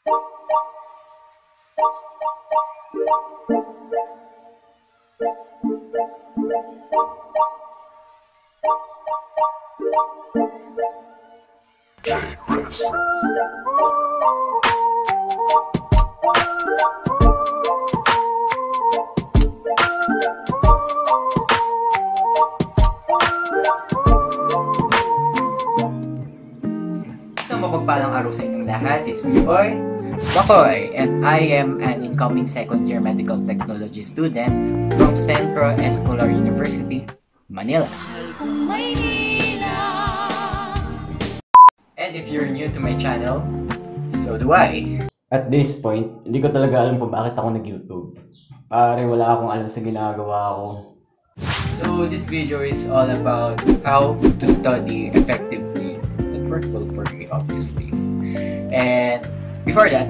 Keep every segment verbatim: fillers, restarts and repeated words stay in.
Mapagpalang araw sa inyong lahat. It's me, Boy, Bakoy, and I am an incoming second-year medical technology student from Centro Escolar University, Manila. And if you're new to my channel, so do I. At this point, hindi ko talaga alam kung bakit ako nag-YouTube. Pare, wala akong alam sa ginagawa ko. So this video is all about how to study effectively. That worked well for me, obviously. And before that,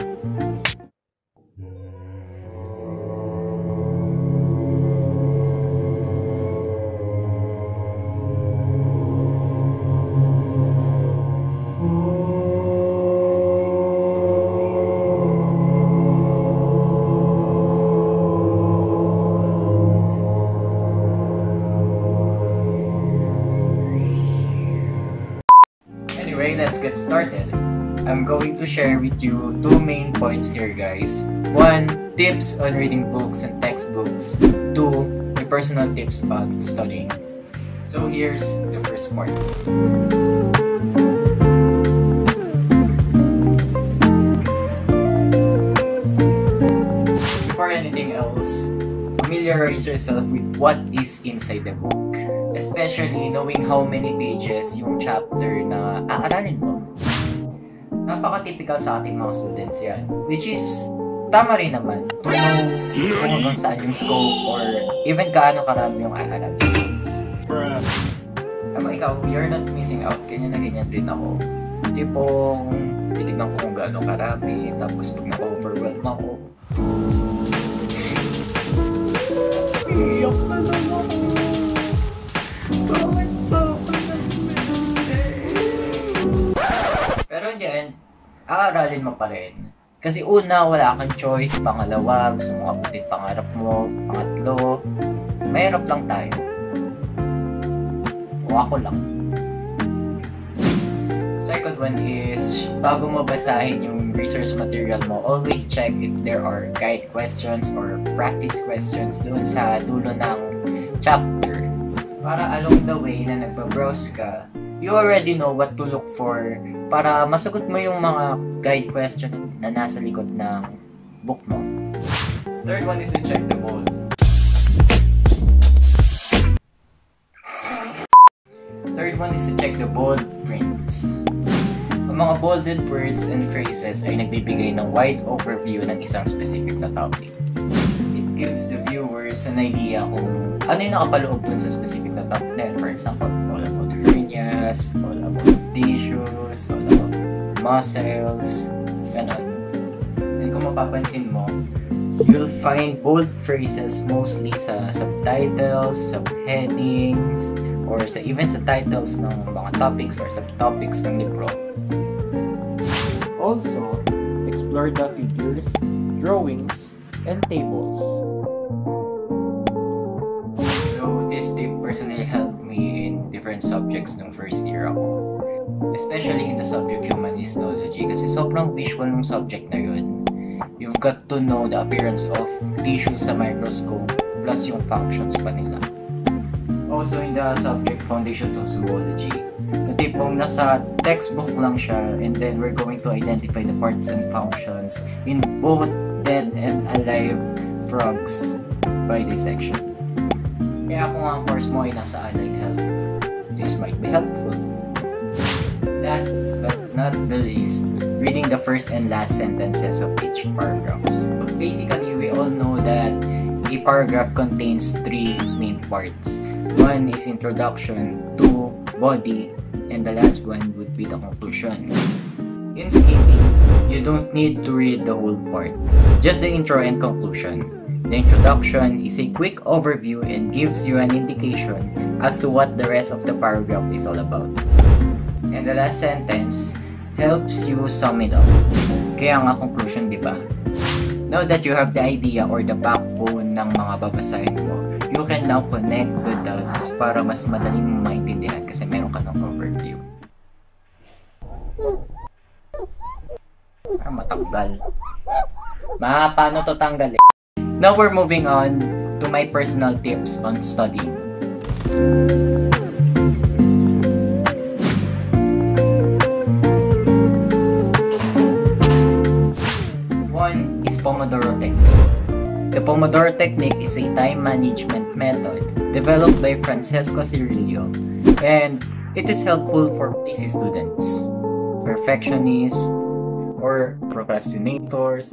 let's get started. I'm going to share with you two main points here, guys. One, tips on reading books and textbooks. Two, my personal tips on studying. So here's the first part. Before anything else, familiarize yourself with what is inside the book. Especially knowing how many pages yung chapter na aaralin mo. Napaka-typical sa ating mga students yan. Which is, tama rin naman to know kung hanggang saan yung scope or even kaano karami yung aaralin. Tama ikaw, you're not missing out. Ganyan na ganyan rin ako. Tipong, titignan ko kung gaano karami. Tapos pag na-overwhelm ako, iyak na lang ako. Pero in the end, aaralin mo pa rin. Kasi una, wala kang choice. Pangalawa, gusto mo abutin pangarap mo. Pangatlo, mahirap lang tayo. O ako lang. Second one is, bago mo basahin yung research material mo, always check if there are guide questions or practice questions doon sa dulo ng chapter. Para along the way na nagpa-browse ka, you already know what to look for para masagot mo yung mga guide question na nasa likod ng book mo. Third one is to check the bold. Third one is to check the bold prints. Ang mga bolded words and phrases ay nagbibigay ng wide overview ng isang specific na topic. It gives the viewers an idea kung ano yung nakapaloob dun sa specific na topic na yun. For example, all about hernias, all about tissues, all about muscles, ganon. And kung mapapansin mo, you'll find bold phrases mostly sa subtitles, subheadings, or sa even sa titles ng mga topics or subtopics ng libro. Also, explore the figures, drawings, and tables. So this tip personally helped me in different subjects nung first year ako. Especially in the subject human histology kasi sobrang visual ng subject na yun. You've got to know the appearance of tissues sa microscope plus yung functions pa nila. Also in the subject foundations of zoology, na tipong nasa textbook lang siya and then we're going to identify the parts and functions in both dead and alive frogs by dissection. Kaya kung ang course mo ay nasa allied health, this might be helpful. Last but not the least, reading the first and last sentences of each paragraph. Basically, we all know that a paragraph contains three main parts. One is introduction, two, body, and the last one would be the conclusion. In skimming, you don't need to read the whole part, just the intro and conclusion. The introduction is a quick overview and gives you an indication as to what the rest of the paragraph is all about. And the last sentence helps you sum it up. Kaya nga conclusion, di ba? Now that you have the idea or the backbone ng mga babasahin mo, you can now connect the dots para mas madali mo maintindihan kasi meron ka ng overview. Para matanggal. Ma, paano to tanggal eh? Now we're moving on to my personal tips on studying. One is Pomodoro technique. The Pomodoro technique is a time management method developed by Francesco Cirillo, and it is helpful for busy students, perfectionists, or procrastinators.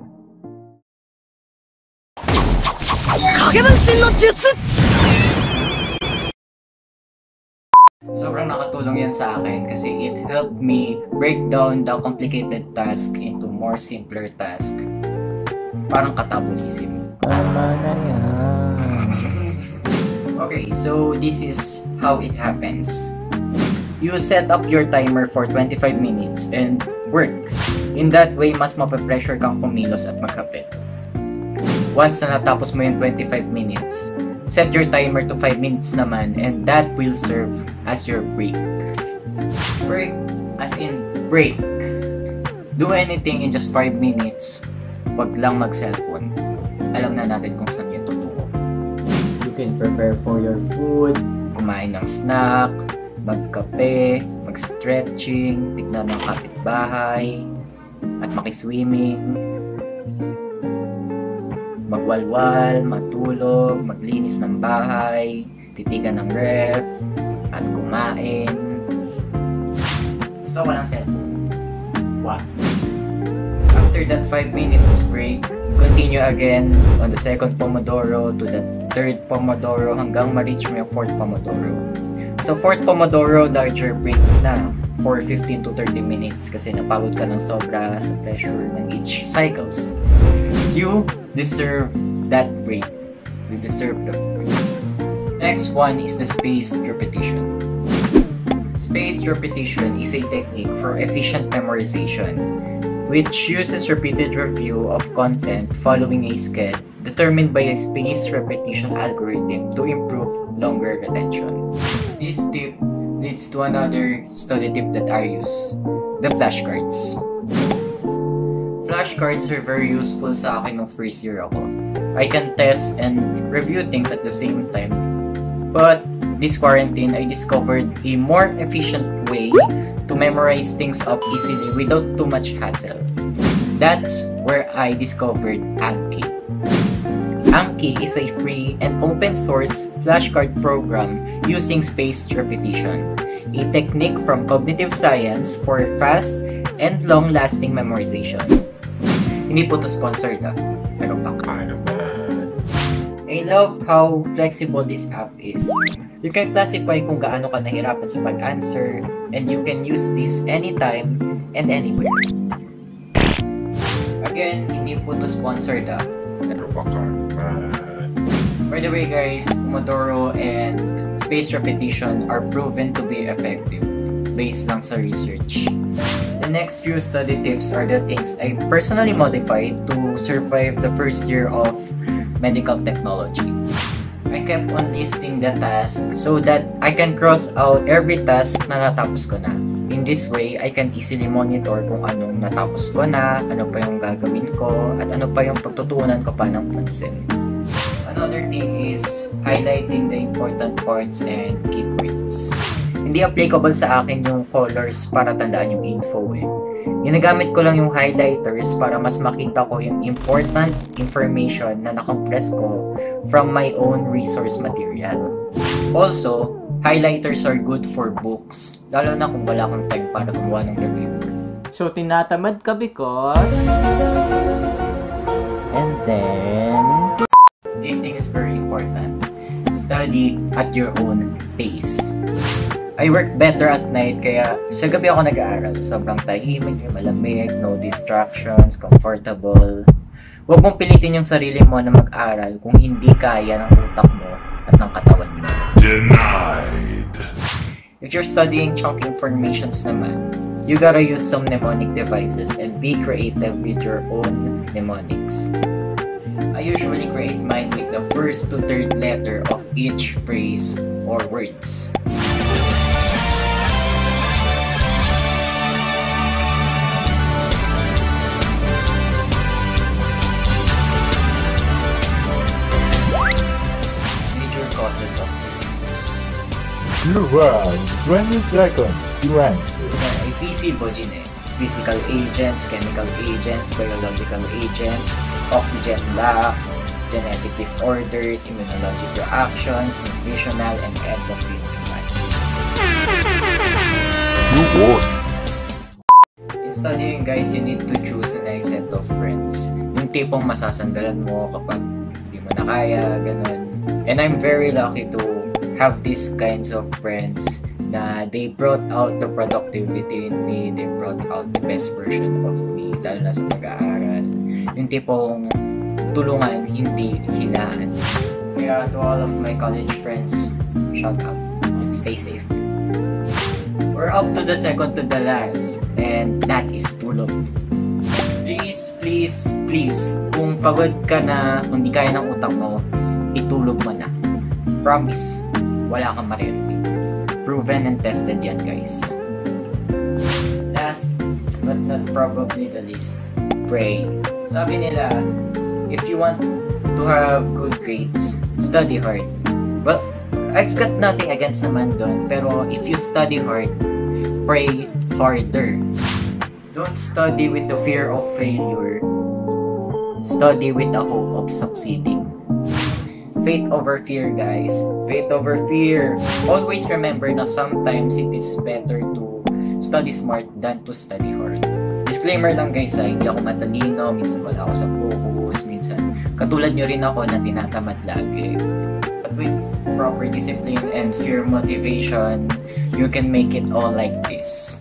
Sobrang nakatulong yan sa akin kasi it helped me break down the complicated task into more simpler task. Parang katabulism. Tama na yan. Okay, so this is how it happens. You set up your timer for twenty-five minutes and work. In that way, mas mape-pressure kang kumilos at magkapit. Once na natapos mo yung twenty-five minutes, set your timer to five minutes naman and that will serve as your break. Break as in break. Do anything in just five minutes. Wag lang mag-cellphone. Alam na natin kung saan yung totoo. You can prepare for your food, Kumain ng snack, magkape, mag-stretching, tignan ng kapitbahay, at makiswimming, magwalwal, matulog, maglinis ng bahay, titigan ng ref, at kumain. So, walang cellphone. What? After that five minutes break, continue again on the second Pomodoro to the third Pomodoro hanggang ma-reach mo yung fourth Pomodoro. So, fourth Pomodoro, larger breaks na for fifteen to thirty minutes kasi napagod ka ng sobra sa pressure ng each cycles. You deserve that break. You deserve that break. Next one is the spaced repetition. Spaced repetition is a technique for efficient memorization, which uses repeated review of content following a schedule determined by a spaced repetition algorithm to improve longer retention. This tip leads to another study tip that I use, the flashcards. Flashcards are very useful sa akin nung first year ako. I can test and review things at the same time. But this quarantine, I discovered a more efficient way to memorize things up easily without too much hassle. That's where I discovered Anki. Anki is a free and open source flashcard program using spaced repetition, a technique from cognitive science for fast and long-lasting memorization. Hindi po to sponsored ah, pero baka naman. I love how flexible this app is. You can classify kung gaano ka nahirapan sa pag-answer, and you can use this anytime and anywhere. Again, hindi po to sponsored ah, pero baka naman. By the way guys, Pomodoro and spaced repetition are proven to be effective based lang sa research. The next few study tips are the things I personally modified to survive the first year of medical technology. I kept on listing the tasks so that I can cross out every task na natapos ko na. In this way, I can easily monitor kung anong natapos ko na, ano pa yung gagawin ko, at ano pa yung pagtutunan ko pa ng pansin. Another thing is highlighting the important parts and keywords. Hindi applicable sa akin yung colors para tandaan yung info eh. Ginagamit ko lang yung highlighters para mas makita ko yung important information na nakompress ko from my own resource material. Also, highlighters are good for books, lalo na kung wala kang time para gumawa ng review. So, tinatamad ka because... And then... This thing is very important. Study at your own pace. I work better at night kaya sa gabi ako nag-aaral. Sobrang tahimik, malamig, no distractions, comfortable. Huwag mong pilitin yung sarili mo na mag-aral kung hindi kaya ng utak mo at ng katawan mo. Denied. If you're studying chunk informations naman, you gotta use some mnemonic devices and be creative with your own mnemonics. I usually create mine with the first to third letter of each phrase or words. Major causes of diseases. You have twenty seconds to answer. Ay physiology na eh. Physical agents, chemical agents, biological agents, oxygen lack, genetic disorders, immunologic reactions, nutritional and endocrine imbalances. You won. In studying guys, you need to choose a nice set of friends. Yung tipong masasandalan mo kapag hindi mo na kaya, ganun. And I'm very lucky to have these kinds of friends na they brought out the productivity in me, they brought out the best version of me, lalo na sa pag-aaral. Yung tipong tulungan, hindi hilaan. Kaya to all of my college friends, shout out, stay safe. We're up to the second to the last, and that is tulog. Please, please, please, kung pagod ka na, kung di kaya ng utak mo, itulog mo na. Promise, wala kang maririnig. Proven and tested yan, guys. Last but not probably the least, pray. Sabi nila, if you want to have good grades, study hard. Well, I've got nothing against naman doon, pero if you study hard, pray harder. Don't study with the fear of failure. Study with the hope of succeeding. Faith over fear, guys. Faith over fear. Always remember na sometimes it is better to study smart than to study hard. Disclaimer lang guys, ha, hindi ako matalino, minsan wala ako sa focus, minsan katulad nyo rin ako na tinatamad lagi. But with proper discipline and fear motivation, you can make it all like this.